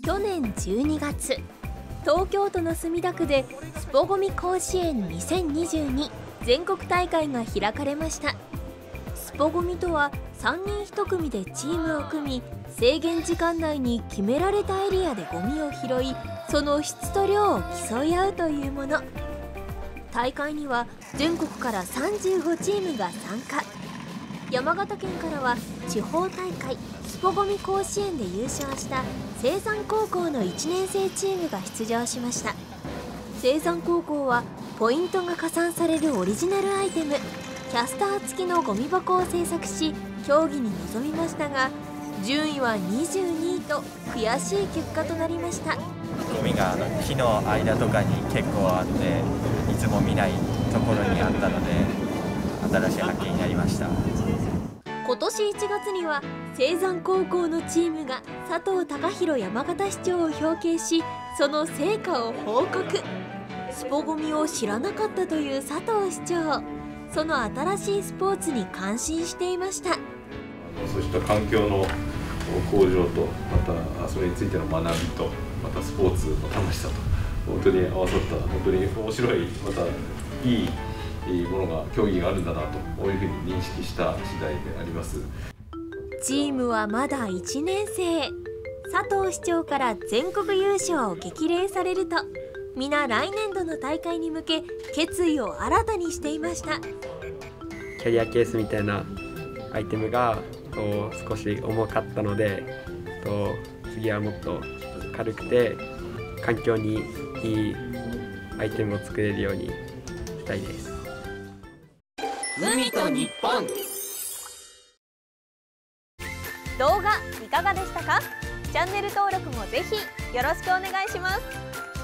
去年12月、東京都の墨田区でスポゴミ甲子園2022全国大会が開かれました。スポゴミとは3人1組でチームを組み、制限時間内に決められたエリアでゴミを拾い、その質と量を競い合うというもの。大会には全国から35チームが参加。山形県からは地方大会スポゴミ甲子園で優勝した青山高校の1年生チームが出場しました。青山高校はポイントが加算されるオリジナルアイテムキャスター付きのゴミ箱を製作し、競技に臨みましたが、順位は22位と悔しい結果となりました。 ゴミが木の間とかに結構あって、いつも見ないところにあったので新しい発見になりました。 今年1月には青山高校のチームが佐藤孝弘山形市長を表敬し、その成果を報告。スポゴミを知らなかったという佐藤市長、その新しいスポーツに感心していました。 そうした環境の向上と、またそれについての学びと、またスポーツの楽しさと本当に合わさった本当に面白い、またいいものが競技があるんだなとこういうふうに認識した次第であります。 チームはまだ1年生。佐藤市長から全国優勝を激励されると、皆来年度の大会に向け決意を新たにしていました。 キャリアケースみたいなアイテムが少し重かったので、次はもっと軽くて環境にいいアイテムを作れるようにしたいです。 海と日本。 動画いかがでしたか？チャンネル登録もぜひよろしくお願いします。